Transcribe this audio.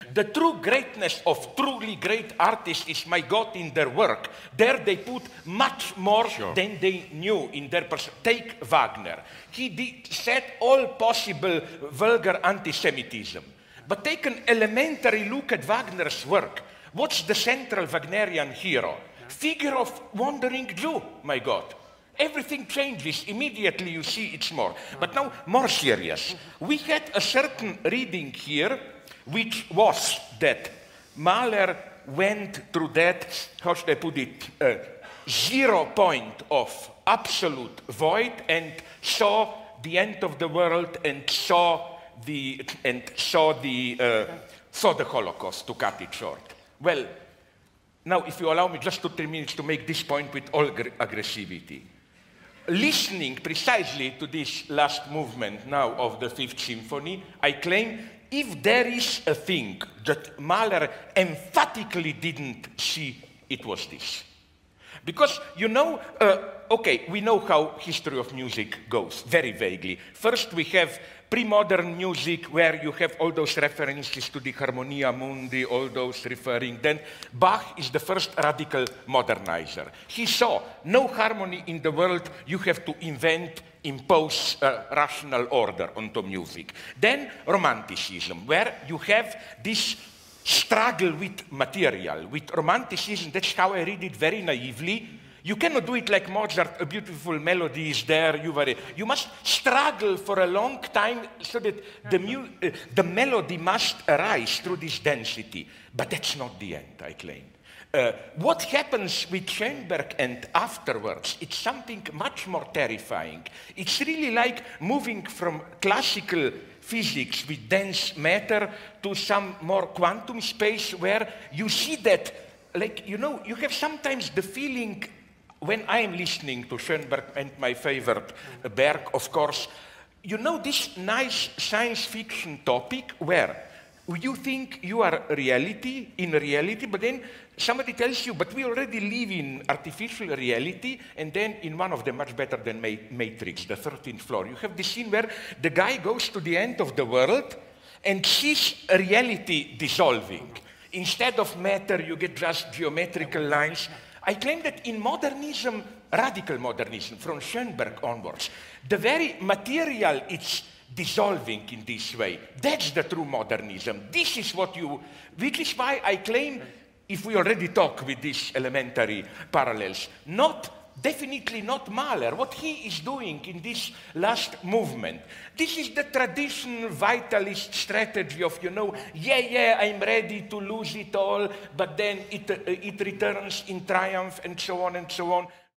The true greatness of truly great artists is, my God, in their work. There they put much more than they knew in their person. Take Wagner. He said all possible vulgar anti-Semitism. But take an elementary look at Wagner's work. What's the central Wagnerian hero? Figure of wandering Jew, my God. Everything changes. Immediately you see it's more. But now, more serious. We had a certain reading here, which was that Mahler went through that, how should I put it, 0 point of absolute void and saw the end of the world and saw the Holocaust, to cut it short. Well, now, if you allow me just 2-3 minutes to make this point with all aggressivity. Listening precisely to this last movement now of the Fifth Symphony, I claim if there is a thing that Mahler emphatically didn't see, it was this. Because, you know, okay, we know how history of music goes, very vaguely. First, we have pre-modern music where you have all those references to the Harmonia Mundi, all those referring. Then Bach is the first radical modernizer. He saw no harmony in the world, you have to impose a rational order onto music. Then Romanticism, where you have this struggle with material, with Romanticism. That's how I read it very naively. You cannot do it like Mozart, a beautiful melody is there, you must struggle for a long time so that the melody must arise through this density. But that's not the end, I claim. What happens with Schoenberg and afterwards, it's something much more terrifying. It's really like moving from classical physics with dense matter to some more quantum space where you see that, like, you know, you have sometimes the feeling when I am listening to Schoenberg and my favorite Berg, of course, you know this nice science fiction topic where you think you are reality, in reality, but then somebody tells you, but we already live in artificial reality, and then in one of them, much better than Matrix, the 13th floor, you have this scene where the guy goes to the end of the world and sees reality dissolving. Instead of matter, you get just geometrical lines. I claim that in modernism, radical modernism, from Schoenberg onwards, the very material is dissolving in this way. That's the true modernism. This is what which is why I claim, if we already talk with these elementary parallels, definitely not Mahler. What he is doing in this last movement, this is the traditional vitalist strategy of, you know, yeah, I'm ready to lose it all, but then it returns in triumph and so on and so on.